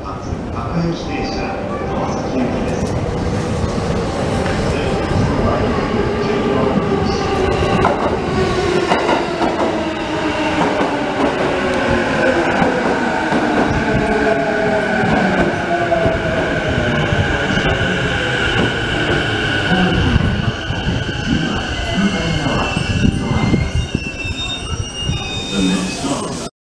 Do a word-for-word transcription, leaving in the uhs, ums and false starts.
発高吉停車川崎行きです。